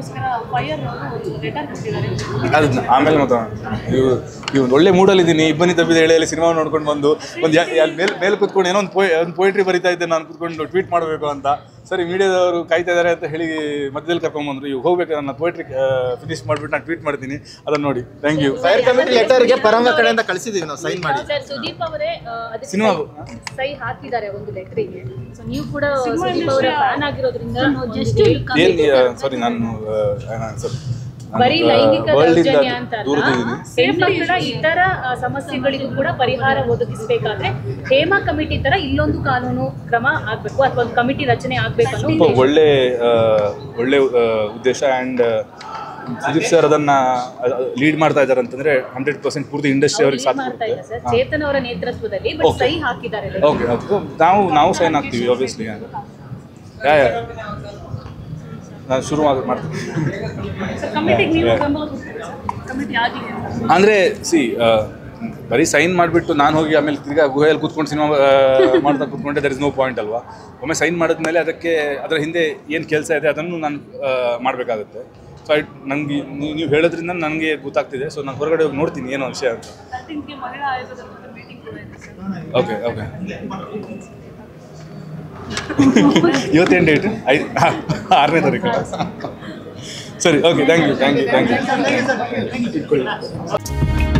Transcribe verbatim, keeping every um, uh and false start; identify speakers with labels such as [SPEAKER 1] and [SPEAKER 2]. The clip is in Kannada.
[SPEAKER 1] ಅದು ಆಮೇಲೆ ಮಾತ್ರ ಇವು ಇವು ಒಳ್ಳೆ ಮೂಡಲ್ಲಿದ್ದೀನಿ ಇಬ್ಬನಿ ತಪ್ಪಿದ ಹೇಳಿ ಸಿನಿಮಾ ನೋಡ್ಕೊಂಡು ಬಂದು ಒಂದು ಮೇಲೆ ಮೇಲೆ ಕೂತ್ಕೊಂಡು ಏನೋ ಒಂದು ಪೋಯ್ ಒಂದು ಪೋಯಿಟ್ರಿ ಬರಿತಾ ಇದ್ದೆ ನಾನು ಕೂತ್ಕೊಂಡು ಟ್ವೀಟ್ ಮಾಡಬೇಕು ಅಂತ ಸರಿ ಮೀಡಿಯಾದವರು ಕಾಯ್ತಾ ಇದ್ದಾರೆ ಅಂತ ಹೇಳಿ ಮಧ್ಯದಲ್ಲಿ ಕರ್ಕೊಂಡ್ಬಂದ್ರು ಇವು ಹೋಗ್ಬೇಕು ನನ್ನ ಪೋಯಿಟ್ರಿ ಫಿನಿಶ್ ಮಾಡಿಬಿಟ್ಟು ನಾನು ಟ್ವೀಟ್ ಮಾಡ್ತೀನಿ ಅದನ್ನು ನೋಡಿ ಥ್ಯಾಂಕ್ ಯು.
[SPEAKER 2] ಫೈರ್ ಕಮಿಟಿ ಲೆಟರ್ಗೆ ಪರಂಗ ಕಡೆಯಿಂದ ಕಳಿಸಿದ್ದೀವಿ ನಾವು ಸೈನ್ ಮಾಡಿ.
[SPEAKER 3] ಸುದೀಪ್ ಅವರೇ
[SPEAKER 1] ಸಿನಿಮಾ
[SPEAKER 3] ಸೈ ಹಾಕಿದ್ದಾರೆ ಒಂದು ಲೆಟರಿಗೆ. ಸೊ ನೀವು ಕೂಡ ಸುದೀಪ್ ಅವರ ಫ್ಯಾನ್ ಆಗಿರೋದ್ರಿಂದ
[SPEAKER 1] ಏನು ಸಾರಿ ನಾನು ಸರ್
[SPEAKER 3] ಬರೀ ಲೈಂಗಿಕ ದೌರ್ಜನ್ಯ ಅಂತ ಹೆಣ್ಮಕ್ಳ ಇತರ ಸಮಸ್ಯೆಗಳಿಗೂ ಕೂಡ ಪರಿಹಾರ ಒದಗಿಸಬೇಕಾದ್ರೆ ಹೇಮಾ ಕಮಿಟಿ ತರ ಇಲ್ಲೊಂದು ಕಾನೂನು ಕ್ರಮ ಆಗ್ಬೇಕು ಅಥವಾ ಒಂದು ಕಮಿಟಿ ರಚನೆ ಆಗ್ಬೇಕು ಅನ್ನೋ
[SPEAKER 1] ಒಳ್ಳೆ ಒಳ್ಳೆ ಉದ್ದೇಶ. ಆ್ಯಂಡ್ ಸುದೀಪ್ ಸರ್ ಅದನ್ನ ಲೀಡ್ ಮಾಡ್ತಾ ಇದ್ದಾರೆ ಅಂತಂದ್ರೆ ಹಂಡ್ರೆಡ್ ಪರ್ಸೆಂಟ್ ಪೂರ್ತಿ ಇಂಡಸ್ಟ್ರಿ ಅವ್ರಿಗೆ ಸಾಥ್
[SPEAKER 3] ಮಾಡ್ತಾ ಇದೆ ಸರ್ ಚೇತನ್ ಅವರ ನೇತೃತ್ವದಲ್ಲಿ ಬಟ್ ಸೈ ಹಾಕಿದ್ದಾರೆ.
[SPEAKER 1] ಓಕೆ ಓಕೆ ನಾವು ನಾವು ಸೈನ್ ಹಾಕ್ತೀವಿ ಆಬ್ವಿಯಸ್ಲಿ. ಯಾ ಯಾ ನಾನು ಶುರು ಮಾಡ್ತೀನಿ ಅಂದರೆ ಸಿ ಬರೀ ಸೈನ್ ಮಾಡಿಬಿಟ್ಟು ನಾನು ಹೋಗಿ ಆಮೇಲೆ ತಿರ್ಗಾ ಗುಹೆಯಲ್ಲಿ ಕೂತ್ಕೊಂಡು ಸಿನಿಮಾ ಮಾಡ್ತಾ ಕೂತ್ಕೊಂಡೆ ದರ್ ಇಸ್ ನೋ ಪಾಯಿಂಟ್ ಅಲ್ವಾ. ಒಮ್ಮೆ ಸೈನ್ ಮಾಡಿದ್ಮೇಲೆ ಅದಕ್ಕೆ ಅದರ ಹಿಂದೆ ಏನು ಕೆಲಸ ಇದೆ ಅದನ್ನು ನಾನು ಮಾಡಬೇಕಾಗುತ್ತೆ. ಸೊ ಐ ನನಗೆ ನೀವು ಹೇಳೋದ್ರಿಂದ ನನಗೆ ಗೊತ್ತಾಗ್ತಿದೆ. ಸೊ ನಾನು ಹೊರಗಡೆ ಹೋಗಿ ನೋಡ್ತೀನಿ ಏನೋ ವಿಷಯ ಅಂತ. ಓಕೆ ಓಕೆ ಇವತ್ತೇನು ಡೇಟ್ ಐದು ಆರನೇ ತಾರೀಕು ಸರಿ okay thank you thank you thank you